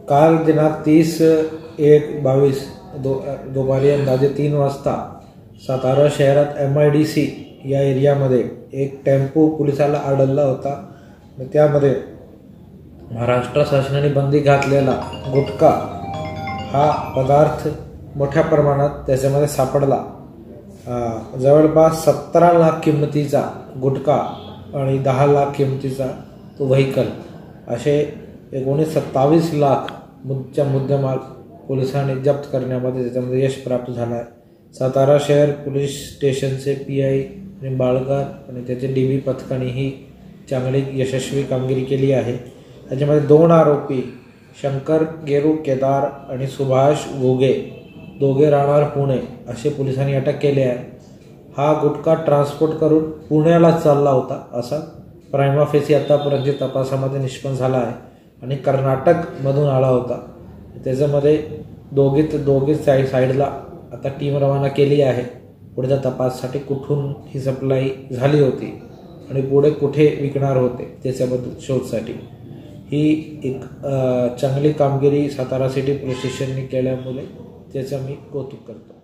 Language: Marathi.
काल दिनांक 30/1/22 दुपारी अंदाजे 3 वाजता सातारा शहरात MIDC या एरियामध्ये एक टेम्पो पोलिसाला आढळला होता। त्यामध्ये महाराष्ट्र शासनाने बंदी घातलेला गुटखा हा पदार्थ मोठ्या प्रमाणात त्याच्यामध्ये सापडला। जवळपास 17 लाख किमतीचा गुटखा आणि 10 लाख किमतीचा तो व्हेकल असे एकूण 27 लाख मुद्देमाल पोलिसांनी जप्त करण्यामध्ये त्याच्यामध्ये यश प्राप्त झालं आहे। सातारा शहर पोलीस स्टेशनचे PI निंबाळकर आणि त्याचे DB पथकाने ही चांगली यशस्वी कामगिरी केली आहे। त्याच्यामध्ये 2 आरोपी शंकर गेरू केदार आणि सुभाष घोगे दोघे राहणार पुणे असे पोलिसांनी अटक केले आहे। हा गुटखा ट्रान्सपोर्ट करून पुण्याला चालला होता असा प्राइमा फेसी आतापर्यंत तपासामध्ये निष्पन्न झाला आहे आणि कर्नाटकमधून आला होता। त्याच्यामध्ये दोघे साईडला आता टीम रवाना केली आहे पुढच्या तपासासाठी कुठून ही सप्लाय झाली होती आणि पुढे कुठे विकणार होते त्याच्याबद्दल शोधसाठी। ही एक चांगली कामगिरी सातारा सिटी पोलीस स्टेशनने केल्यामुळे त्याचं मी कौतुक करतो।